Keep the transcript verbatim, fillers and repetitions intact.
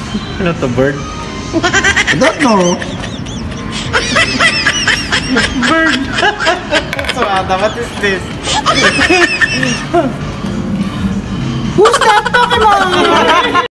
Ano to, bird? I don't know. Bird! So, Ada, what is this? Who's that Pokemon?